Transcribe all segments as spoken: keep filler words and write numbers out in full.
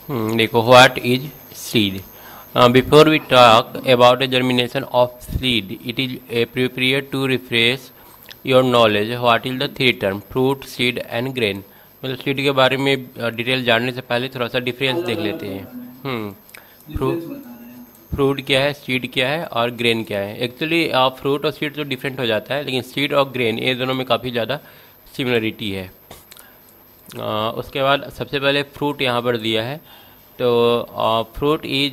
हम्म, देखो what is seed. Before we talk about the germination of seed it is appropriate to refresh your knowledge what is the three term fruit seed and grain. मतलब seed के बारे में detail जानने से पहले थोड़ा सा डिफरेंस देख अलग अलग लेते हैं। बता रहे हैं। हम्म फ्रूट डिफरेंस बता रहे हैं। फ्रूट क्या है, सीड क्या है और ग्रेन क्या है। एक्चुअली फ्रूट और सीड तो डिफरेंट हो जाता है, लेकिन सीड और ग्रेन ये दोनों में काफ़ी ज़्यादा सिमिलरिटी है। अ, उसके बाद सबसे पहले फ्रूट यहाँ पर दिया है। तो fruit is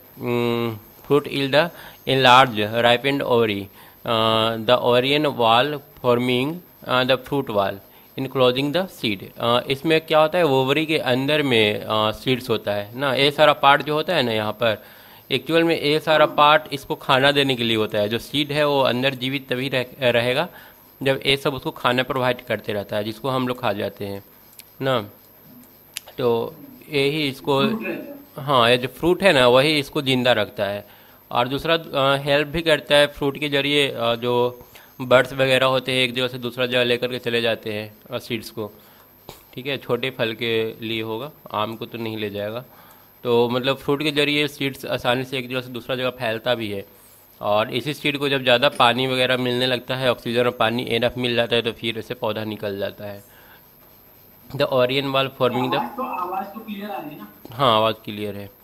fruit is the enlarged ripened ovary the ovarian wall forming the fruit wall enclosing the seed. इसमें क्या होता है, ओवरी के अंदर में सीड्स होता है ना। ये सारा पार्ट जो होता है ना यहाँ पर, एक्चुअल में ये सारा पार्ट इसको खाना देने के लिए होता है। जो सीड है वो अंदर जीवित तभी रह, रहेगा जब ये सब उसको खाना प्रोवाइड करते रहता है, जिसको हम लोग खा जाते हैं ना। तो यही इसको, फ्रूट रहता है। हाँ ये जो फ्रूट है ना वही इसको जिंदा रखता है। और दूसरा हेल्प भी करता है फ्रूट के जरिए। अ, जो बर्ड्स वगैरह होते हैं एक जगह से दूसरा जगह लेकर के चले जाते हैं सीड्स को। ठीक है, छोटे फल के लिए होगा, आम को तो नहीं ले जाएगा। तो मतलब फ्रूट के जरिए सीड्स आसानी से एक जगह से दूसरा जगह फैलता भी है। और इसी सीड को जब ज़्यादा पानी वगैरह मिलने लगता है, ऑक्सीजन और पानी एनफ मिल जाता है, तो फिर इससे पौधा निकल जाता है। द ओरियन वाल तो फॉर्मिंग द, आवाज तो आवाज तो क्लियर आ रही है ना। हाँ आवाज़ क्लियर है।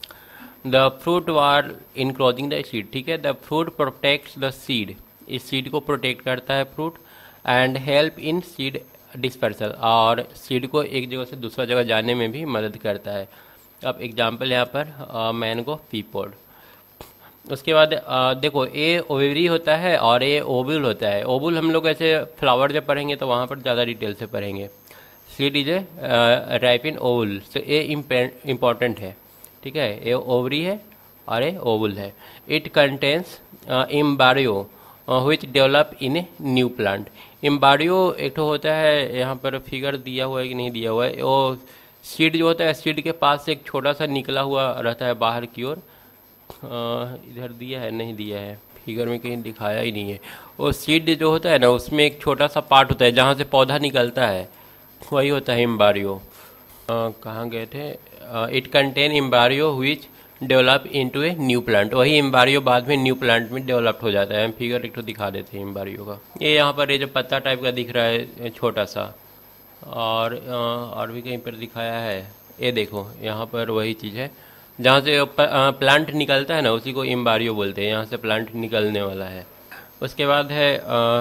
The fruit wall enclosing the seed. ठीक है, the fruit protects the seed. इस सीड को प्रोटेक्ट करता है fruit. And help in seed dispersal, और सीड को एक जगह से दूसरा जगह जाने में भी मदद करता है। अब एग्जांपल यहाँ पर मैंगो पीपॉड। उसके बाद अ, देखो ए ओवेरी होता है और ए ओबुल होता है। ओबुल हम लोग ऐसे फ्लावर जब पढ़ेंगे तो वहाँ पर ज़्यादा डिटेल से पढ़ेंगे। सीड इज ए राइपिन ओवुल, तो ए इम्पॉर्टेंट है। ठीक है, ए ओवरी है और ए ओवुल है। It contains embryo which develop in a new plant. Embryo एक तो होता है, यहाँ पर फिगर दिया हुआ है कि नहीं दिया हुआ है, वो सीड जो होता है, सीड के पास से एक छोटा सा निकला हुआ रहता है बाहर की ओर। अ, इधर दिया है, नहीं दिया है, फिगर में कहीं दिखाया ही नहीं है। वो सीड जो होता है ना, उसमें एक छोटा सा पार्ट होता है जहाँ से पौधा निकलता है, वही होता है एम्ब्रियो। कहाँ गए थे, it contain embryo which develop into a new plant. वही एम्ब्रियो बाद में न्यू प्लांट में डेवलप हो जाता है। हम फिगर एक तो दिखा देते हैं एम्ब्रियो का। ये यहाँ पर ये जो पत्ता टाइप का दिख रहा है छोटा सा, और अ, और भी कहीं पर दिखाया है, ये देखो यहाँ पर वही चीज़ है जहाँ से प्लांट निकलता है ना, उसी को एम्ब्रियो बोलते हैं। यहाँ से प्लांट निकलने वाला है। उसके बाद है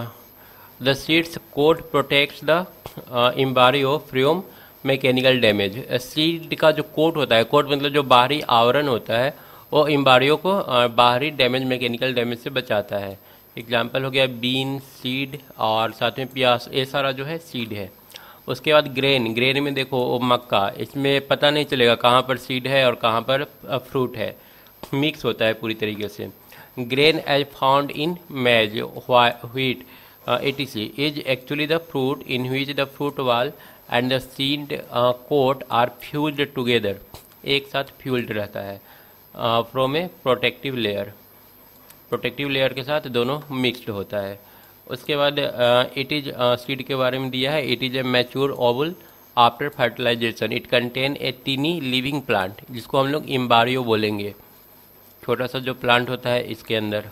the seeds coat protects the embryo from mechanical damage. Seed का जो कोट होता है, कोट मतलब जो बाहरी आवरण होता है, वो एम्ब्रियो को अ, बाहरी डैमेज, मैकेनिकल डैमेज से बचाता है। एग्जाम्पल हो गया बीन सीड, और साथ में प्याज, ये सारा जो है सीड है। उसके बाद ग्रेन, ग्रेन में देखो वो मक्का, इसमें पता नहीं चलेगा कहाँ पर सीड है और कहाँ पर फ्रूट है, मिक्स होता है पूरी तरीके से। Grain as found in maize wheat etc is actually the fruit in which the fruit wall and the seed coat are fused together. एक साथ फ्यूज्ड रहता है from a protective layer. Protective layer के साथ दोनों मिक्स्ड होता है। उसके बाद इट इज सीड के बारे में दिया है। It is a mature ovule after fertilisation. It contain a tiny living plant, जिसको हम लोग एम्ब्रियो बोलेंगे, छोटा सा जो प्लांट होता है इसके अंदर।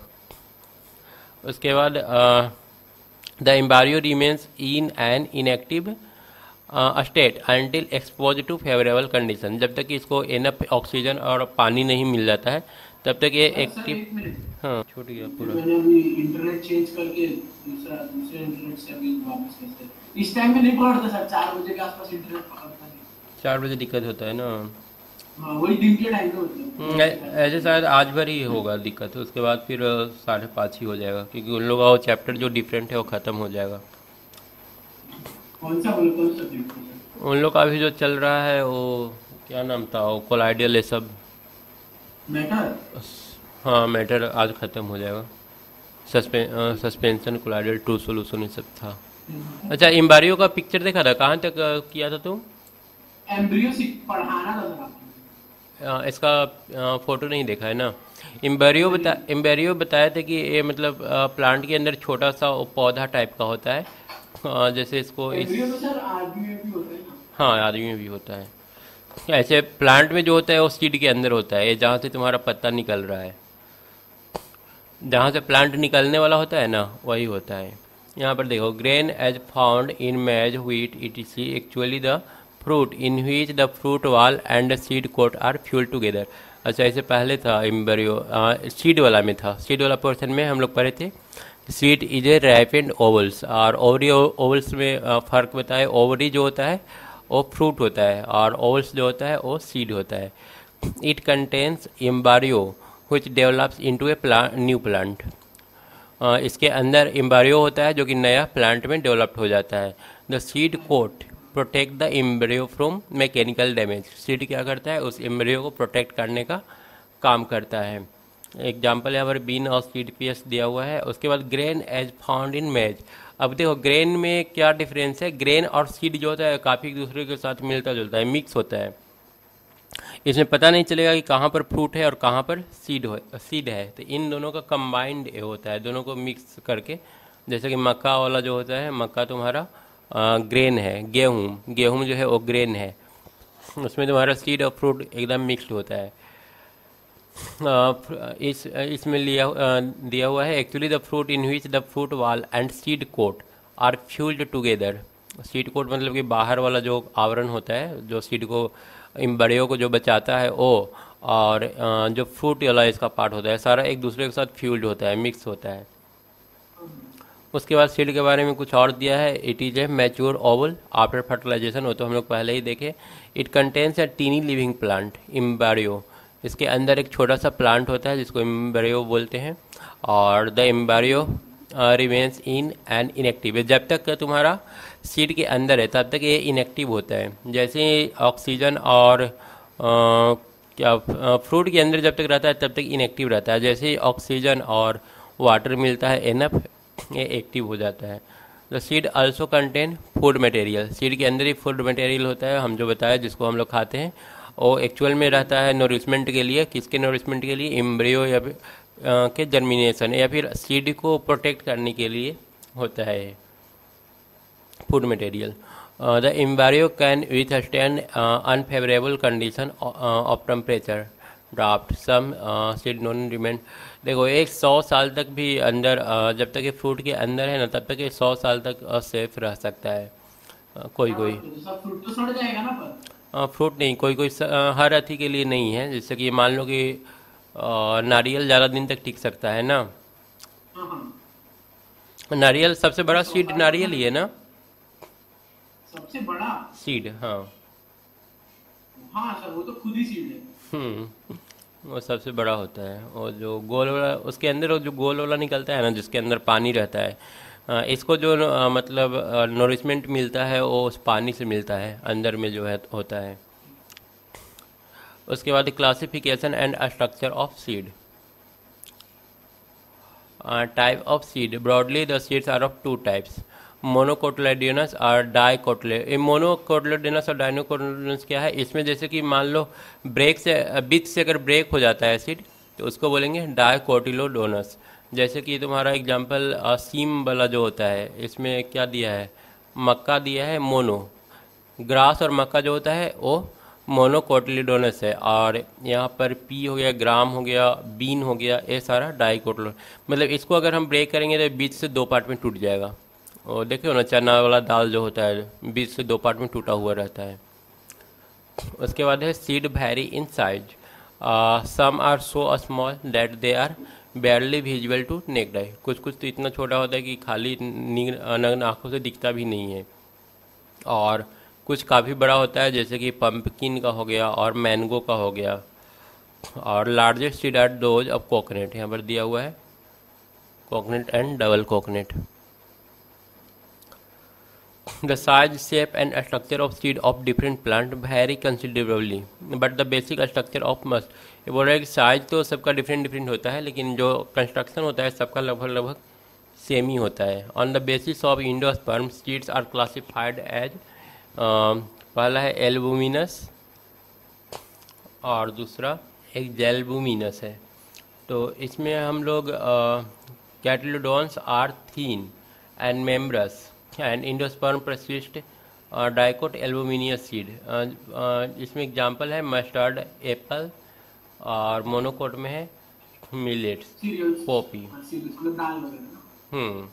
उसके बाद the embryo remains in an inactive state until expose to favourable condition. जब तक कि इसको इनफ ऑक्सीजन और पानी नहीं मिल जाता है तब तक ये सर सर एक्टिव। एक मिनट। हाँ छूट गया फिर पूरा। मैंने अभी इंटरनेट चेंज करके दूसरा दूसरे इंटरनेट से अभी वापस कैसे, इस टाइम में नहीं पकड़ता सर, चार बजे के आसपास इंटरनेट पकड़ता नहीं। चार बजे दिक्कत होता है ना। हाँ वही दिन के टाइम पे होता हम्म, है, ऐ- ऐसे शायद आज भर ही होगा दिक्कत, उसके बाद फिर अ, साढ़े पाँच ही हो जाएगा, क्योंकि उन लोगों का वो चैप्टर जो डिफरेंट है वो ख़त्म हो जाएगा। कौन सा बोले, कौन सा सब्जेक्ट है सर। उन लोग का अभी जो चल रहा है वो क्या नाम था, वो कोलाइडियल ये सब। मैटर। हाँ मैटर आज ख़त्म हो जाएगा। सस्पे सस्पेंशन कोलाइडियल ट्रू सोल्यूशन ये सब था। अच्छा एम्ब्रियो का पिक्चर देखा था, कहाँ तक अ, किया था तुम? एम्ब्रियो पढ़ाना था सर आपको। अ, इसका अ, फोटो नहीं देखा है ना। एम्ब्रियो बता एम्ब्रियो बताया था कि ये मतलब प्लांट के अंदर छोटा सा वो पौधा टाइप का होता है। अ, जैसे इसको इस, एम्ब्रियो तो सर आदमी में भी होता है ना। हाँ आदमी में भी होता है। ऐसे प्लांट में जो होता है वो सीड के अंदर होता है, ये जहाँ से तुम्हारा पत्ता निकल रहा है, जहाँ से प्लांट निकलने वाला होता है ना, वही होता है। यहाँ पर देखो, grain as found in maize wheat etc actually the fruit in which the fruit wall and seed coat are fuel together. अच्छा, इससे पहले था एम्ब्रियो, सीड वाला में था, सीड वाला पोर्शन में हम लोग पढ़े थे seed is a ripened ovules, और ओवरी ओवल्स में आ, फर्क बताए। ओवरी जो होता है वो फ्रूट होता है और ओवल्स जो होता है वो सीड होता है। It contains embryo which develops into a plant, new plant. इसके अंदर एम्ब्रियो होता है जो कि नया प्लांट में डेवलप हो जाता है। The seed coat protect the embryo from mechanical damage. Seed क्या करता है, उस एम्ब्रियो को प्रोटेक्ट करने का काम करता है। एग्जाम्पल यहाँ पर बीन और सीड पीएस दिया हुआ है। उसके बाद ग्रेन एज फाउंड इन मेज। अब देखो ग्रेन में क्या डिफरेंस है, ग्रेन और सीड जो होता है काफ़ी एक दूसरे के साथ मिलता जुलता है, मिक्स होता है। इसमें पता नहीं चलेगा कि कहाँ पर फ्रूट है और कहाँ पर सीड हो सीड है। तो इन दोनों का कंबाइंड होता है, दोनों को मिक्स करके। जैसे कि मक्का वाला जो होता है, मक्का तुम्हारा ग्रेन है, गेहूँ गेहूँ जो है वो ग्रेन है, उसमें तुम्हारा सीड और फ्रूट एकदम मिक्स्ड होता है। आ, इस इसमें लिया आ, दिया हुआ है actually the fruit in which the fruit wall and seed coat are fuelled together. Seed coat मतलब कि बाहर वाला जो आवरण होता है, जो सीड को एम्ब्रियो को जो बचाता है वो, और अ, जो फ्रूट वाला इसका पार्ट होता है, सारा एक दूसरे के साथ फ्यूल्ड होता है, मिक्स होता है। उसके बाद सीड के बारे में कुछ और दिया है। It is a mature ovule after fertilisation, वो तो हम लोग पहले ही देखे। It contains a tiny living plant embryo. इसके अंदर एक छोटा सा प्लांट होता है जिसको एम्ब्रियो बोलते हैं। और the embryo remains in and inactive. जब तक तुम्हारा सीड के अंदर है तब तक ये इनएक्टिव होता है। जैसे ऑक्सीजन और आ, क्या फ्रूट के अंदर जब तक रहता है तब तक इनएक्टिव रहता है। जैसे ही ऑक्सीजन और वाटर मिलता है एनफ, ये एक्टिव हो जाता है। The seed also contain food material. Seed के अंदर ही फूड मटेरियल होता है, हम जो बताया जिसको हम लोग खाते हैं, वो एक्चुअल में रहता है नोरिशमेंट के लिए। किसके नोरिशमेंट के लिए, एम्ब्रियो या फिर के जर्मिनेशन या फिर सीड को प्रोटेक्ट करने के लिए होता है food material. The embryo can withstand unfavourable condition of temperature draft some seed non remain. देखो एक सौ साल तक भी अंदर, uh, जब तक ये फ्रूट के अंदर है ना तब तक ये सौ साल तक सेफ रह सकता है। uh, कोई कोई सब फ्रूट तो सड़ जाएगा ना पर। फ्रूट नहीं, कोई कोई uh, हर अथी के लिए नहीं है। जैसे कि मान लो कि uh, नारियल ज़्यादा दिन तक टिक सकता है ना। हाँ हाँ। नारियल सबसे बड़ा सौ सीड साल नारियल तक ही है ना, सबसे बड़ा। सीड। हाँ हाँ सर, वो तो खुद ही सीड है। हम्म वो सबसे बड़ा होता है। और जो गोल वाला उसके अंदर, वो जो गोल वाला निकलता है ना जिसके अंदर पानी रहता है, अ, इसको जो अ, मतलब नोरिशमेंट मिलता है वो उस पानी से मिलता है, अंदर में जो है होता है। उसके बाद classification and structure of seed. Type of seed broadly the seeds are of two types, monocotyledonous और डाइकोटिले। ये मोनोकोटिलेडोनस और डाइकोटिलेडोनस क्या है, इसमें जैसे कि मान लो ब्रेक से बीच से अगर ब्रेक हो जाता है सीड तो उसको बोलेंगे डाइकोटिलोडोनस। जैसे कि तुम्हारा एग्जांपल सीम वाला जो होता है, इसमें क्या दिया है, मक्का दिया है मोनो। ग्रास और मक्का जो होता है वो मोनोकोटिलिडोनस है। और यहाँ पर पी हो गया, ग्राम हो गया, बीन हो गया, ये सारा डाइकोटिलो। मतलब इसको अगर हम ब्रेक करेंगे तो बीच से दो पार्ट में टूट जाएगा। और देखियो ना, चना वाला दाल जो होता है बीच से दो पार्ट में टूटा हुआ रहता है। उसके बाद है seed vary in size, some are so small that they are barely visible to naked eye. कुछ कुछ तो इतना छोटा होता है कि खाली नग्न आँखों से दिखता भी नहीं है। और कुछ काफ़ी बड़ा होता है जैसे कि पंपकिन का हो गया और मैंगो का हो गया। और largest seed are those of coconut, यहाँ पर दिया हुआ है coconut and double coconut. The size, shape and structure of seed of different plant vary considerably, but the basic structure of must। ये बोल रहा है कि साइज तो सबका डिफरेंट डिफरेंट होता है, लेकिन जो कंस्ट्रक्शन होता है सबका लगभग लगभग सेम ही होता है। On the basis of endosperm seeds are classified as, पहला है एल्बुमिनस और दूसरा एक जेल्बुमिनस है। तो इसमें हम लोग cotyledons are thin and membranous and endosperm persist dicot albuminous seed, इसमें एग्जांपल है मस्टर्ड, एप्पल, और मोनोकोट में है मिलेट्स, सीरियल्स, पॉपी। सीरियल्स मतलब दाल वगैरह ना। हम्म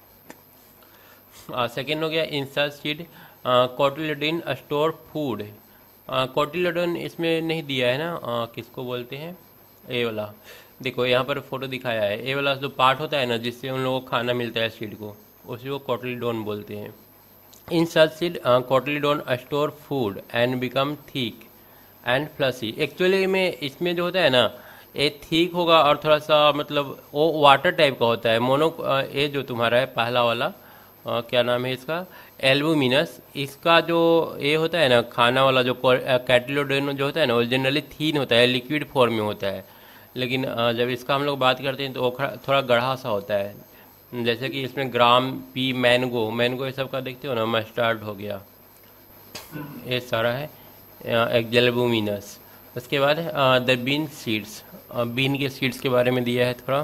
सेकेंड हो गया इंसल्ट seed, cotyledon store food. Cotyledon इसमें नहीं दिया है ना, अ, किसको बोलते हैं, ए वाला देखो यहाँ पर फोटो दिखाया है, ए वाला जो पार्ट होता है ना जिससे उन लोगों को खाना मिलता है सीड को, उसी को कोटिलोडोन बोलते हैं। In such seed cotyledon store food and become thick and fleshy. Actually में इसमें जो होता है ना, ये थिक होगा और थोड़ा सा मतलब वो वाटर टाइप का होता है। मोनो ये जो तुम्हारा है पहला वाला, अ, क्या नाम है इसका, एल्बुमिनस, इसका जो ये होता है ना खाना वाला जो कैटिलोडोन जो होता है ना, वो जनरली थीन होता है, लिक्विड फॉर्म में होता है। लेकिन अ, जब इसका हम लोग बात करते हैं तो वो खड़ा- थोड़ा गढ़ा सा होता है। जैसे कि इसमें ग्राम, पी, मैंगो, मैंगो ये सब का देखते हो ना, मस्टर्ड हो गया, ये सारा है एग्जेलबुमिनस। उसके बाद द बीन सीड्स, बीन के सीड्स के बारे में दिया है थोड़ा।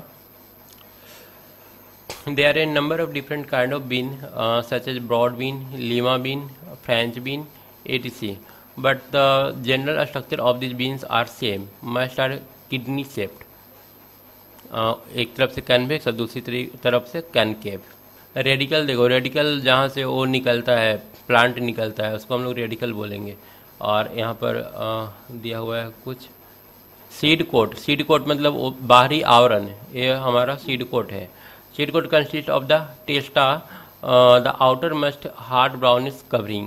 There are a number of different kind of bean, uh, such as broad bean, lima bean, French bean, et cetera. But the general structure of these beans are same. Most are kidney shaped. Uh, एक तरफ से convex और दूसरी तरी- तरफ से concave. Radical देखो, radical जहाँ से वो निकलता है, प्लांट निकलता है, उसको हम लोग रेडिकल बोलेंगे। और यहाँ पर uh, दिया हुआ है कुछ सीड कोट। सीड कोट मतलब वो बाहरी आवरण, ये हमारा सीड कोट है। Seed coat consist of the testa, the outer most hard brownish covering.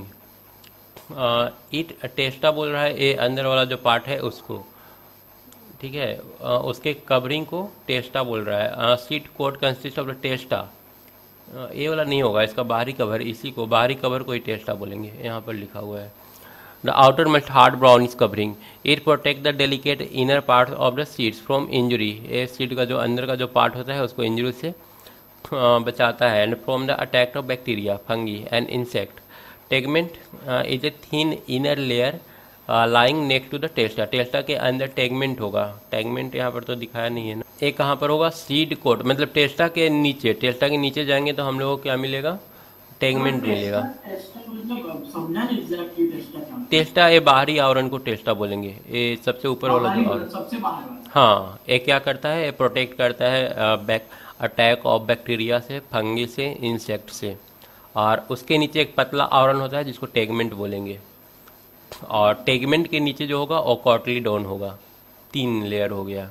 It testa बोल रहा है, ये अंदर वाला जो पार्ट है उसको, ठीक है, अ, उसके कवरिंग को टेस्टा बोल रहा है। Seed coat consist of the testa, ये वाला नहीं होगा, इसका बाहरी कवर, इसी को बाहरी कवर को ही टेस्टा बोलेंगे, यहाँ पर लिखा हुआ है। The outermost hard brownish covering. It protect the delicate inner parts of the seeds from injury. ये सीड का जो अंदर का जो पार्ट होता है उसको इंजरी से अ, बचाता है। And from the attack of bacteria, fungi and insect. Tegment uh, is a thin inner layer uh, lying next to the testa. टेस्टा के अंदर टेगमेंट होगा। टेगमेंट यहाँ पर तो दिखाया नहीं है ना। एक कहाँ पर होगा, सीड कोट, मतलब टेस्टा के नीचे। टेस्टा के नीचे जाएंगे तो हम लोगों को क्या मिलेगा, टेगमेंट मिलेगा। टेस्टा मतलब समझा नहीं एग्जैक्टली टेस्टा क्या होता टेस्टा, ये बाहरी आवरण को टेस्टा बोलेंगे, ये सबसे ऊपर है। वाला बाहरी जो वाला, आवरण। सबसे बाहर वाला। हाँ, ये क्या करता है, ये प्रोटेक्ट करता है बैक अटैक ऑफ बैक्टीरिया से, फंगी से, इंसेक्ट से। और उसके नीचे एक पतला आवरण होता है जिसको टेगमेंट बोलेंगे। और टेगमेंट के नीचे जो होगा वो कॉटिलीडोन होगा। तीन लेयर हो गया।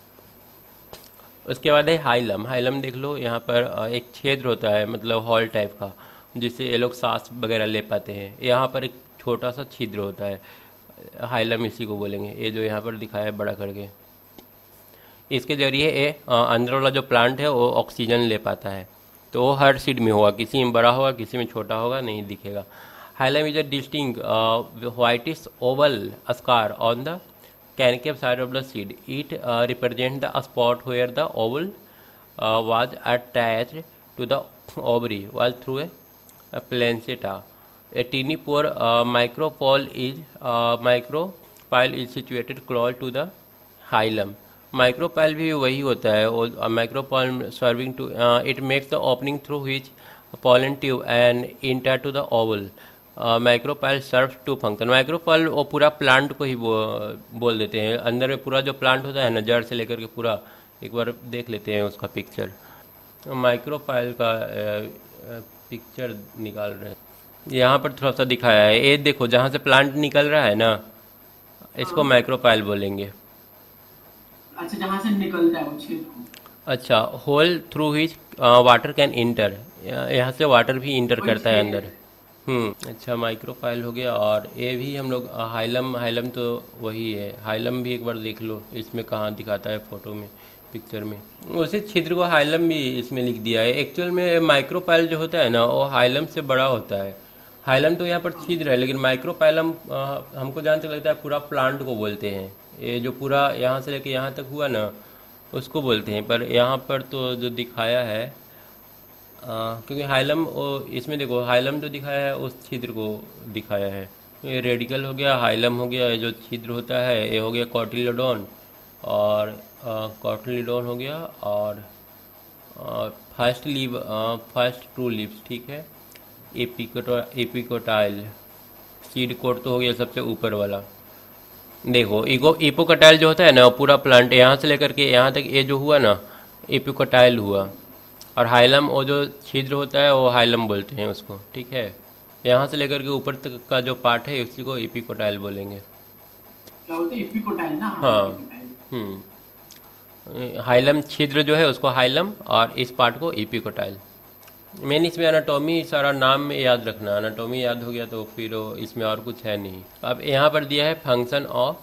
उसके बाद है हाइलम। हाइलम देख लो, यहाँ पर अ, एक छेद होता है, मतलब हॉल टाइप का, जिससे ये लोग सांस वगैरह ले पाते हैं। यहाँ पर एक छोटा सा छिद्र होता है, हाइलम इसी को बोलेंगे। ये जो यहाँ पर दिखाया है बड़ा करके, इसके जरिए ये अ, अंदर वाला जो प्लांट है वो ऑक्सीजन ले पाता है। तो वो हर सीड में होगा, किसी में बड़ा होगा, किसी में छोटा होगा, नहीं दिखेगा। Hilum is a distinct whitish oval scar on the concave side of the seed. It uh, represents the spot where the ovule uh, was attached to the ovary while through a, a plancetta. A teeny pore uh, micropyle is uh, micropyle is situated close to the hilum. Micropyle भी वही होता है, और micropyle serving to uh, it makes the opening through which pollen tube and enter to the ovule. Micropyle serve to function. Micropyle वो पूरा plant को ही बो, बोल देते हैं। अंदर में पूरा जो प्लांट होता है ना, जड़ से लेकर के पूरा, एक बार देख लेते हैं उसका पिक्चर। माइक्रोपाइल का पिक्चर निकाल रहे हैं, यहाँ पर थोड़ा सा दिखाया है। ये देखो, जहाँ से प्लांट निकल रहा है ना, इसको माइक्रोपाइल बोलेंगे। अच्छा, जहाँ से निकलता है वो छेद को। अच्छा, hole through which water can enter, यहाँ से वाटर भी इंटर कोई करता है छेद अंदर। हम्म अच्छा, माइक्रोफाइल हो गया। और ये भी हम लोग हाइलम, हाइलम तो वही है। हाइलम भी एक बार देख लो, इसमें कहाँ दिखाता है फोटो में, पिक्चर में। उसी छिद्र को हाइलम भी इसमें लिख दिया है। एक्चुअल में माइक्रोपाइल जो होता है ना, वो हाइलम से बड़ा होता है। हाइलम तो यहाँ पर छिद्र है, लेकिन माइक्रोपाइलम हमको जहाँ तक लगता है पूरा प्लांट को बोलते हैं। ये जो पूरा यहाँ से लेके यहाँ तक हुआ ना, उसको बोलते हैं। पर यहाँ पर तो जो दिखाया है, आ, क्योंकि हाइलम, इसमें देखो हाइलम जो दिखाया है उस छिद्र को दिखाया है। ये रेडिकल हो गया, हाइलम हो गया, ये जो छिद्र होता है ये हो गया कॉटिलोडोन, और कॉटिलोडोन हो गया, और first leave, first true leaves, ठीक है। एपिकोटा एपिकोटाइल सीड कोट तो हो गया सबसे ऊपर वाला। देखो इको एपोकोटाइल जो होता है ना पूरा प्लांट यहाँ से लेकर के यहाँ तक ये जो हुआ ना एपिकोटाइल हुआ, और हाइलम वो जो छिद्र होता है वो हाइलम बोलते हैं उसको, ठीक है। यहाँ से लेकर के ऊपर तक का जो पार्ट है उसी को एपिकोटाइल बोलेंगे। क्या होता है एपिकोटाइल ना? हाँ एपिकोटाइल। हम्म हाइलम छिद्र जो है उसको हाइलम और इस पार्ट को एपिकोटाइल। मेन इसमें एनाटॉमी सारा नाम में याद रखना, एनाटॉमी याद हो गया तो फिर इसमें और कुछ है नहीं। अब यहाँ पर दिया है function of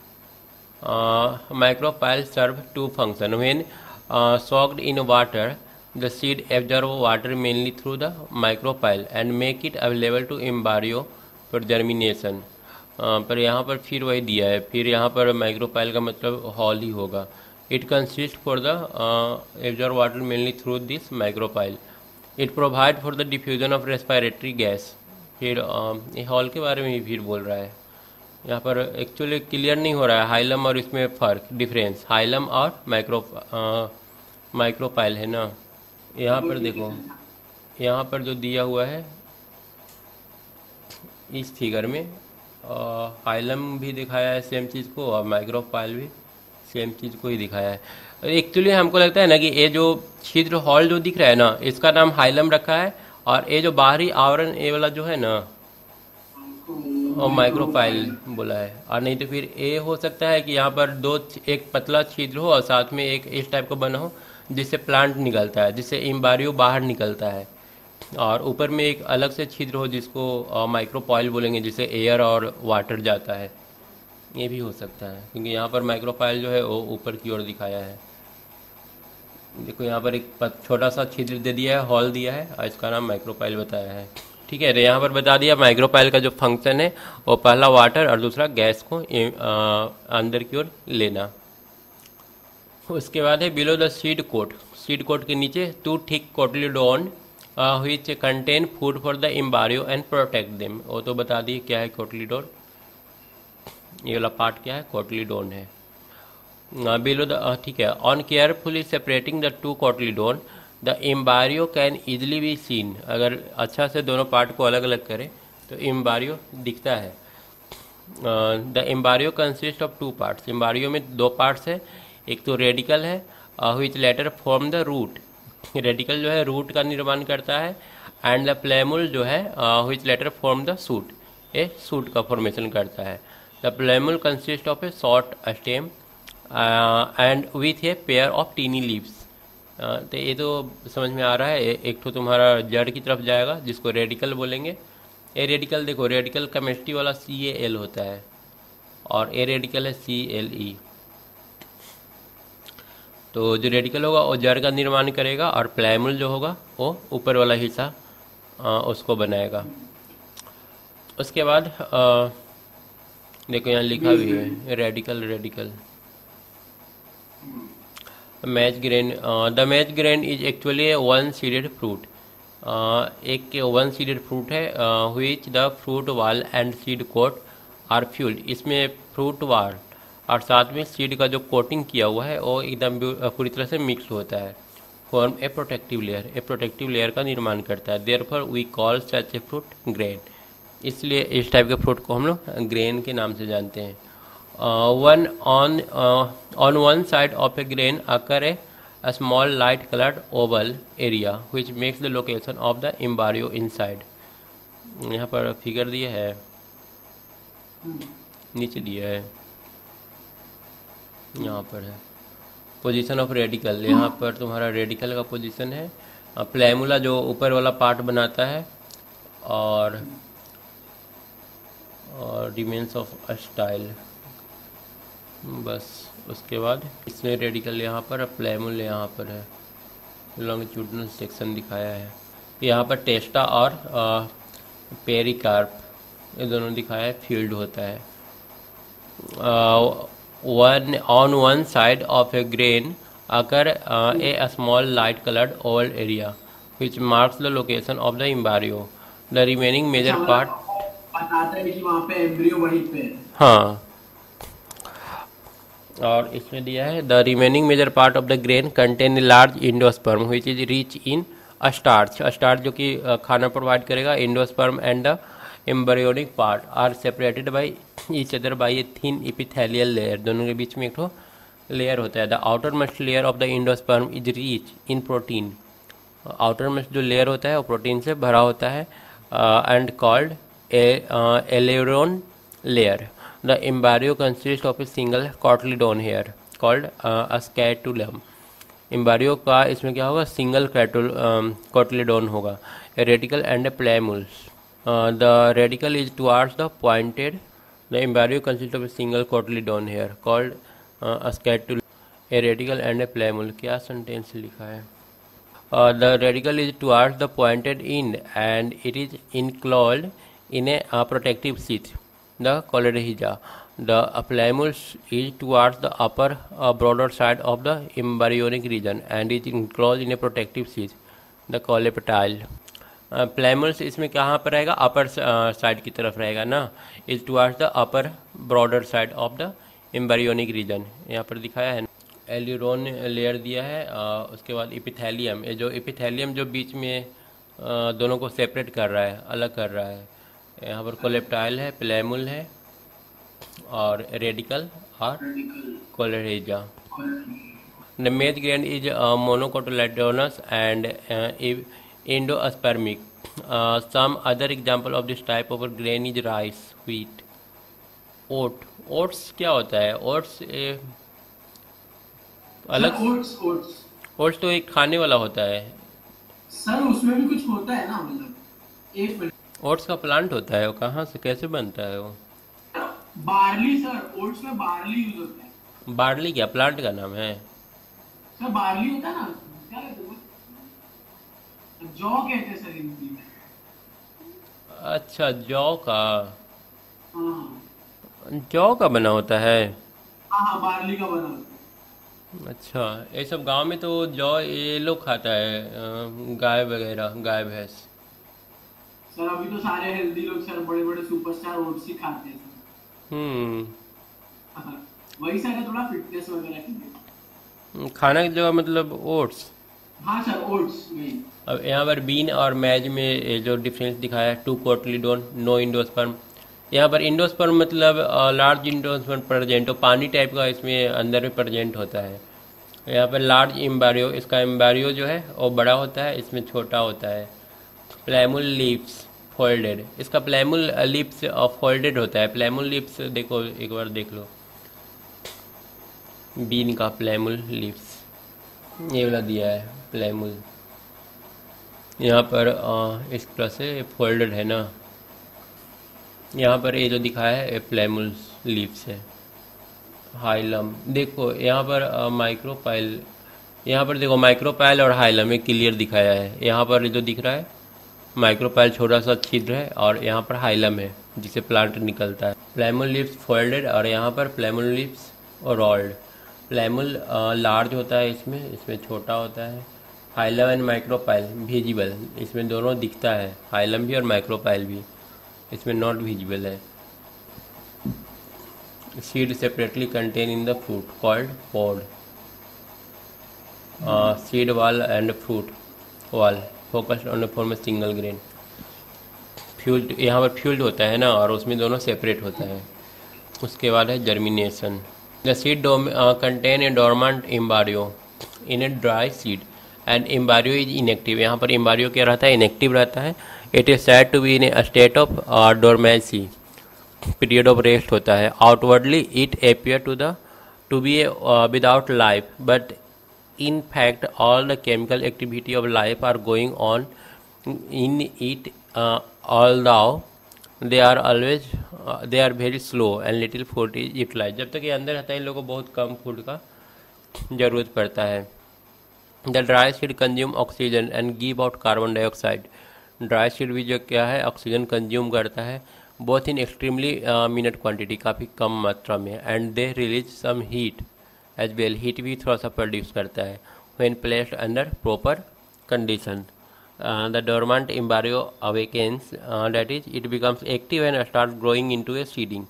micropyle serve to function when soaked in water the seed absorb water mainly through the micropyle and make it available to embryo for germination। uh, पर यहाँ पर फिर वही दिया है, फिर यहाँ पर माइक्रोपाइल का मतलब हॉल ही होगा। It consist for the absorb water mainly through this micropyle. It provide for the diffusion of respiratory gas. फिर uh, ये हॉल के बारे में भी फिर बोल रहा है। यहाँ पर एक्चुअली क्लियर नहीं हो रहा है हाइलम और इसमें फ़र्क डिफरेंस, हाइलम और माइक्रो माइक्रोपाइल है ना। यहाँ पर देखो यहाँ पर जो दिया हुआ है इस फिगर में हाइलम भी दिखाया है सेम चीज़ को और माइक्रोपाइल भी सेम चीज़ को ही दिखाया है। एक्चुअली हमको लगता है ना कि ये जो छिद्र हॉल जो दिख रहा है ना इसका नाम हाइलम रखा है, और ये जो बाहरी आवरण ये वाला जो है ना और माइक्रोपाइल बोला है। और नहीं तो फिर ए हो सकता है कि यहाँ पर दो एक पतला छिद्र हो और साथ में एक इस टाइप का बना हो जिससे प्लांट निकलता है, जिससे एम्ब्रियो बाहर निकलता है, और ऊपर में एक अलग से छिद्र हो जिसको माइक्रोपाइल बोलेंगे, जिससे एयर और वाटर जाता है। ये भी हो सकता है क्योंकि यहाँ पर माइक्रोपाइल जो है वो ऊपर की ओर दिखाया है। देखो यहाँ पर एक छोटा सा छिद्र दे दिया है, हॉल दिया है, और इसका नाम माइक्रोपाइल बताया है, ठीक है। तो यहाँ पर बता दिया माइक्रोपाइल का जो फंक्शन है वो पहला वाटर और दूसरा गैस को आ, अंदर की ओर लेना। उसके बाद है below the seed coat. Seed coat के नीचे two thick cotyledon which contain food for the embryo and protect them. वो तो बता दिए क्या है कोटलीडोन, ये वाला पार्ट क्या है कोटलीडोन है। बिलो द ठीक है on carefully separating the two cotyledon the embryo can easily be seen. अगर अच्छा से दोनों पार्ट को अलग अलग करें तो एम्ब्रियो दिखता है। The embryo consist of two parts. Embryo में दो पार्ट्स है, एक तो रेडिकल है which later form the root. Radicle जो है रूट का निर्माण करता है, एंड द प्लेमुल जो है which later form the shoot, ये सूट का फॉर्मेशन करता है। The plumule consist of a short stem and with a pair of tiny leaves. तो ये तो समझ में आ रहा है। एक तो तुम्हारा जड़ की तरफ जाएगा जिसको रेडिकल बोलेंगे। ए रेडिकल देखो रेडिकल केमिस्ट्री वाला सी ए एल होता है, और ए रेडिकल है सी एल ई। तो जो रेडिकल होगा वो जड़ का निर्माण करेगा, और प्लाइमुल जो होगा वो ऊपर वाला हिस्सा आ, उसको बनाएगा। उसके बाद आ, देखो यहाँ लिखा भी है radical radical maize grain. The maize grain is actually a one seeded fruit. एक वन सीडेड फ्रूट है which the fruit wall and seed coat are fused. इसमें फ्रूट वाल और साथ में सीड का जो कोटिंग किया हुआ है वो एकदम पूरी तरह से मिक्स होता है, form a protective layer. A protective layer का निर्माण करता है। Therefore we call such a fruit grain. इसलिए इस टाइप के फ्रूट को हम लोग ग्रेन के नाम से जानते हैं। One on on one side of a grain occur a small light coloured oval area which makes the location of the embryo inside. यहाँ पर फिगर दिया है, नीचे दिया है, यहाँ पर है पोजीशन ऑफ रेडिकल। यहाँ पर तुम्हारा रेडिकल का पोजीशन है, प्लेमुला जो ऊपर वाला पार्ट बनाता है, और और रिमेन्स ऑफ स्टाइल बस। उसके बाद इसमें रेडिकल यहाँ पर, प्लेमुल यहाँ पर है, लॉन्गिट्यूडनल सेक्शन दिखाया है। यहाँ पर टेस्टा और पेरिकार्प ये दोनों दिखाया है, फील्ड होता है। One on one side of a grain occur a small light coloured oval area which marks the location of the embryo. The remaining major part बताता है कि वहाँ पे एम्ब्रियो वहीं पे है। हाँ, और इसमें दिया है the remaining major part of the grain contain a large endosperm which is rich in starch starch जो कि अ, खाना प्रोवाइड करेगा। Endosperm and the embryonic part are separated by each other by a thin epithelial layer. दोनों के बीच में एक ठो लेयर होता है। The outermost layer of the endosperm is rich in protein. Outermost जो लेयर होता है वो प्रोटीन से भरा होता है and called aleurone layer. The embryo consist of a single cotyledon here called scutellum. एम्ब्रियो का इसमें क्या होगा, सिंगल कॉटलीडोन होगा। A radical and a plumules. The radical is towards the pointed. The embryo consist of a single cotyledon here called scutellum. A radical and a plumule. क्या sentence लिखा है? Uh, the radical is towards the pointed end and it is enclosed in a uh, protective sheath, the coledohyza. The plumule is towards the upper uh, broader side of the embryonic region and is enclosed in a protective sheath, the coleoptile. प्लेमुल्स इसमें कहाँ पर रहेगा? Upper side की तरफ रहेगा ना। Is towards the upper broader side of the embryonic region, यहाँ पर दिखाया है। एल्यूरोन लेयर दिया है। आ, उसके बाद इपिथेलियम, ये जो इपिथेलियम जो बीच में आ, दोनों को सेपरेट कर रहा है, अलग कर रहा है। यहाँ पर कोलेप्टाइल है, प्लेमुल है और रेडिकल और coleorhiza. The maize grain is monocotyledonous and endospermic. Some other example of this type of grain is rice, wheat, oat. Oats क्या होता है? ओट्स अलग। ओट्स ओट्स ओट्स तो एक खाने वाला होता है सर, उसमें भी कुछ होता है ना, मतलब एक मिनट। ओट्स का प्लांट होता है, वो कहाँ से कैसे बनता है वो? बार्ली सर, ओट्स में बार्ली यूज होता है। बार्ली क्या प्लांट का नाम है? सर बार्ली होता है ना, क्या कहते हैं, जौ कहते हैं सर हिंदी में। अच्छा, जौ का। हाँ जौ का बना होता है। हाँ हाँ, बार्ली का बना होता है। अच्छा, ये सब गांव में तो जौ ये लोग खाता है, अ, गाय वगैरह, गाय भैंस। सर अभी तो सारे हेल्दी लोग सर, बड़े बड़े सुपरस्टार ओट्स ही खाते हैं सर। हम्म। हाँ, वही सर है, थोड़ा फिटनेस वगैरह के लिए। खाना की जगह मतलब ओट्स। हाँ सर, ओट्स वही। अब यहाँ पर बीन और मैज में ये जो डिफरेंस दिखाया है, टू कोटलीडोन, नो इंडोस्पर्म। यहाँ पर इंडोस्पर्म मतलब लार्ज इंडोस्पर्म प्रेजेंट हो, पानी टाइप का इसमें अंदर में प्रेजेंट होता है। यहाँ पर लार्ज एम्ब्रियो, इसका एम्ब्रियो जो है वो बड़ा होता है, इसमें छोटा होता है। प्लेमुल लिप्स फोल्डेड, इसका प्लेमुल लिप्स फोल्डेड होता है। प्लेमुल लिप्स देखो, एक बार देख लो बीन का प्लेमुल लिप्स, ये वाला दिया है प्लेमुल। यहाँ पर आ, इस तरह से फोल्डेड है ना। यहाँ पर ये जो दिखाया है प्लेमुल लीव्स है। हाइलम देखो, यहाँ पर माइक्रोपाइल, यहाँ पर देखो माइक्रोपाइल और हाइलम एक क्लियर दिखाया है। यहाँ पर जो दिख रहा है माइक्रोपाइल छोटा सा छिद्र है और यहाँ पर हाइलम है जिसे प्लांट निकलता है। प्लेमुल लीव्स फोल्डेड और यहाँ पर प्लेमुल लीव्स और रोल्ड। प्लेमुल लार्ज होता है इसमें, इसमें छोटा होता है। हाइलम एंड माइक्रोपाइल विजिबल, इसमें दोनों दिखता है, हाइलम भी और माइक्रोपाइल भी, इसमें नॉट विजिबल है। Seed separately contain in the fruit called pod. Seed wall and fruit wall focused on the form single grain. Fused, यहाँ पर फ्यूल्ड होता है ना, और उसमें दोनों सेपरेट होता है। उसके बाद है germination. The seed contain a dormant embryo in a dry seed and embryo is inactive. यहाँ पर एम्ब्रियो क्या रहता है? इनएक्टिव रहता है। It is said to be in a state of dormancy, period of rest होता है। Outwardly it appear to the to be without life, but in fact all the chemical activity of life are going on in it, uh, although they are always uh, they are very slow and little food is utilized। जब तक ये अंदर रहता है इन लोगों को बहुत कम food का ज़रूरत पड़ता है। The dry seed consume oxygen and give out carbon dioxide. Dry seed भी जो क्या है ऑक्सीजन कंज्यूम करता है, both in extremely minute quantity, काफ़ी कम मात्रा में, and they release some heat as well, heat भी थोड़ा सा प्रोड्यूस करता है। When placed under proper condition the dormant embryo awakens, that is it becomes active and start growing into a seeding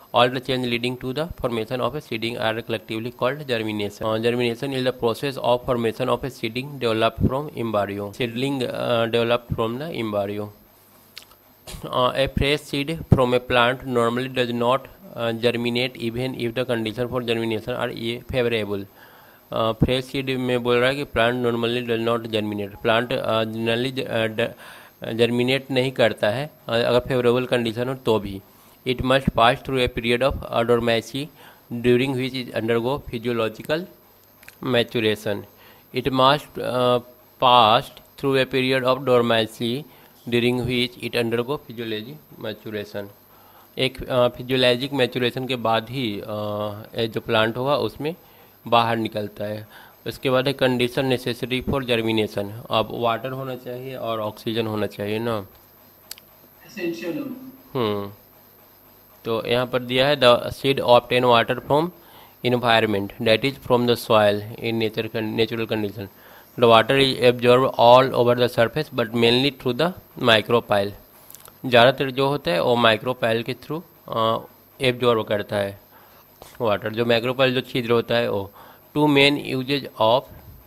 All the change leading to the formation of a seedling are collectively called germination. Uh, germination is the process of formation of a seedling developed from embryo. Seedling uh, developed from the embryo. Uh, a fresh seed from a plant normally does not uh, germinate even if the condition for germination are favorable. Fresh seed में बोल रहा है कि plant normally does not germinate. Plant generally germinate नहीं करता है अगर favourable condition हो तो भी. It must pass through a period of dormancy during which is undergo physiological maturation. It must pass through a period of dormancy during which it undergo physiology maturation. एक physiologic maturation के बाद ही uh, जो plant होगा उसमें बाहर निकलता है. उसके बाद है कंडीशन नेसेसरी फॉर जर्मिनेशन. अब वाटर होना चाहिए और ऑक्सीजन होना चाहिए ना. एसेंशियल. हम्म तो यहाँ पर दिया है the seed obtain water from environment that is from the soil in nature natural condition. The water is absorb all over the surface but mainly through the micropyle. ज़्यादातर जो होता है वो माइक्रोपाइल के थ्रू एब्जॉर्ब करता है water. जो micropyle जो छिद्र होता है वो. Two main uses of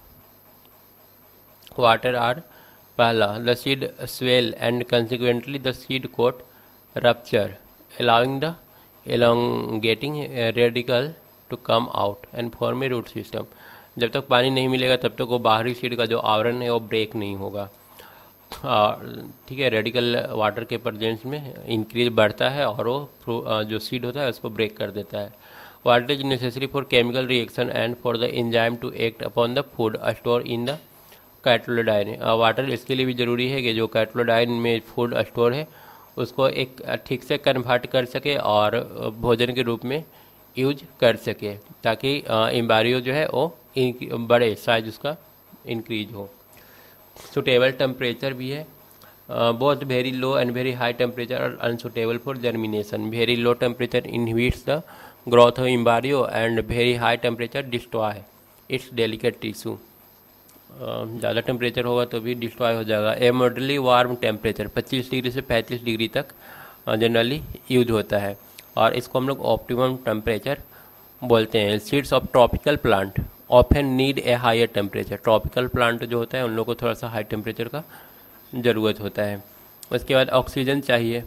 water are. पहला, the seed swell and consequently the seed coat rupture allowing the elongating radical to come out and form a root system. जब तक पानी नहीं मिलेगा तब तक वो बाहरी सीड का जो आवरण है वो ब्रेक नहीं होगा. ठीक है, रेडिकल वाटर के प्रेजेंस में इंक्रीज बढ़ता है और वो जो सीड होता है उसको ब्रेक कर देता है. Water is necessary for chemical reaction and for the enzyme to act upon the food stored in the cotyledon. Water इसके लिए भी ज़रूरी है कि जो कैटलोडाइन में फूड स्टोर है उसको एक ठीक से कन्वर्ट कर सके और भोजन के रूप में यूज कर सके ताकि एम्ब्रियो जो है वो बड़े साइज उसका इंक्रीज हो. सुटेबल टेम्परेचर भी है. Both very low and very high temperature are unsuitable for germination. Very low temperature inhibits the growth of embryo and very high temperature destroy its delicate tissue. ज़्यादा temperature होगा तो भी destroy हो जाएगा. A moderately warm temperature पच्चीस degree से पैंतीस degree तक जनरली यूज होता है और इसको हम लोग ऑप्टिमम टेम्परेचर बोलते हैं. Seeds of tropical plant often need a higher temperature. Tropical plant जो होता है उन लोगों को थोड़ा सा हाई टेम्परेचर का ज़रूरत होता है. उसके बाद ऑक्सीजन चाहिए.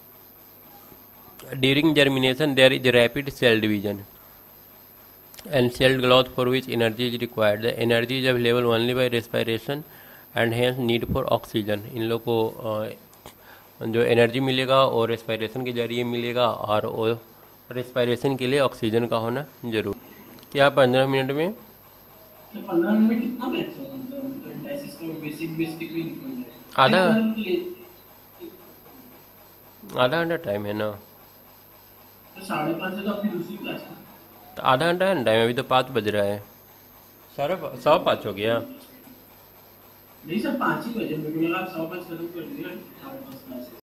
During germination there is rapid cell division and cell growth for which energy is required. The energy is available only by respiration and hence need for oxygen. इन लोग को जो एनर्जी मिलेगा वो रेस्पिरेशन के जरिए मिलेगा और वो रेस्पिरेशन के लिए ऑक्सीजन का होना जरूर. क्या पंद्रह मिनट में पंद्रह मिनट कितना मैक्सिमम बेसिक बेसिक भी निकल जाए. आधा आधा घंटा टाइम है ना. साढ़े पाँच से तो अपनी दूसरी क्लास है. तो आधा घंटा है ना टाइम. अभी तो पाँच बज रहा है. सारा सवा पाँच हो गया. नहीं सर पाँच ही बजे. मुझे लगा सवा पाँच खत्म कर दिया.